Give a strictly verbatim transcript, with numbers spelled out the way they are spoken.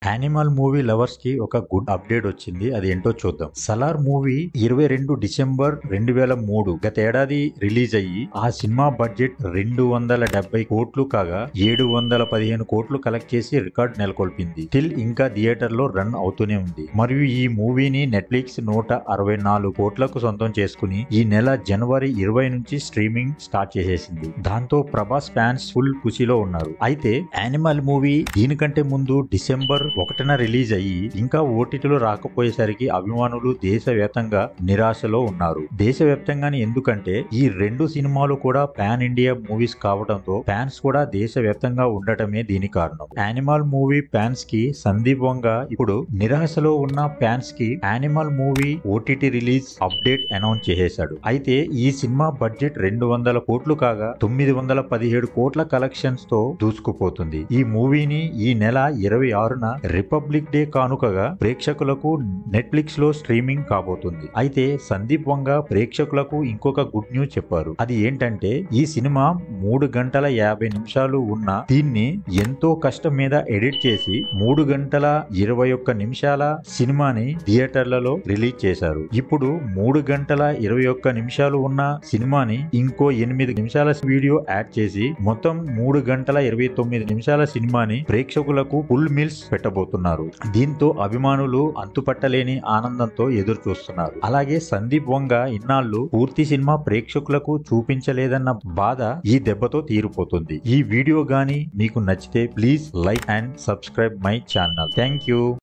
Animal movie lovers కి ఒక good update వచ్చింది. అది ఏంటో చూద్దాం. సలార్ మూవీ ఇరవై రెండు డిసెంబర్ రెండు వేల మూడు గతేడాది రిలీజ్ అయ్యి ఆ సినిమా బడ్జెట్ రెండు వందల డెబ్బై కోట్లు కాగా ఏడు వందల పదిహేను కోట్లు కలెక్ట్ చేసి రికార్డ్ నెలకొల్పింది. స్టిల్ ఇంకా థియేటర్ లో రన్ అవుతూనే ఉంది. మరియు ఈ మూవీని నెట్ఫ్లిక్స్ నూట అరవై నాలుగు కోట్లకు సొంతం చేసుకుని ఈ నెల జనవరి ఇరవై నుంచి స్ట్రీమింగ్ స్టార్ట్ చేసేసింది. దాంతో ప్రభాస్ ఫ్యాన్స్ ఫుల్ ఖుషీలో ఉన్నారు. అయితే యానిమల్ మూవీ దీనికంటే ముందు డిసెంబర్ ఒకటిన రిలీజ్ అయ్యి ఇంకా ఓటీటీలో రాకపోయేసరికి అభిమానులు దేశవ్యాప్తంగా నిరాశలో ఉన్నారు. దేశవ్యాప్తంగానే ఎందుకంటే ఈ రెండు సినిమాలు కూడా పాన్ ఇండియా మూవీస్ కావడంతో ఫ్యాన్స్ కూడా దేశవ్యాప్తంగా ఉండటమే దీని కారణం. యానిమల్ మూవీ ఫ్యాన్స్ కి సందీప్ వంగ ఇప్పుడు నిరాశలో ఉన్న ఫ్యాన్స్ కి animal movie OTT release update announce చేసేశాడు. అయితే ఈ సినిమా బడ్జెట్ రెండు వందల కోట్లు కాగా తొమ్మిది వందల పదిహేడు కోట్ల కలెక్షన్స్ తో దూసుకుపోతుంది. ఈ మూవీని ఈ నెల ఇరవై ఆరున రిపబ్లిక్ డే కానుకగా ప్రేక్షకులకు నెట్ఫ్లిక్స్ లో స్ట్రీమింగ్ కాబోతుంది. అయితే సందీప్ వంగ ప్రేక్షకులకు ఇంకొక గుడ్ న్యూస్ చెప్పారు. అది ఏంటంటే ఈ సినిమా మూడు గంటల యాభై నిమిషాలు ఉన్న దీన్ని ఎంతో కష్టం మీద ఎడిట్ చేసి మూడు గంటల ఇరవై ఒక్క నిమిషాల సినిమాని థియేటర్లలో రిలీజ్ చేశారు. ఇప్పుడు మూడు గంటల ఇరవై ఒక్క నిమిషాలు ఉన్న సినిమాని ఇంకో ఎనిమిది నిమిషాల వీడియో యాడ్ చేసి మొత్తం మూడు గంటల ఇరవై తొమ్మిది నిమిషాల సినిమాని ప్రేక్షకులకు ఫుల్ మీల్స్ పెట్టబోతున్నారు. దీంతో అభిమానులు అంతుపట్టలేని ఆనందంతో ఎదురు చూస్తున్నారు. అలాగే సందీప్ వంగ ఇన్నాళ్లు పూర్తి సినిమా ప్రేక్షకులకు చూపించలేదన్న బాధ ఈ దెబ్బతో తీరిపోతుంది. ఈ వీడియో గానీ మీకు నచ్చితే please like and subscribe my channel. Thank you.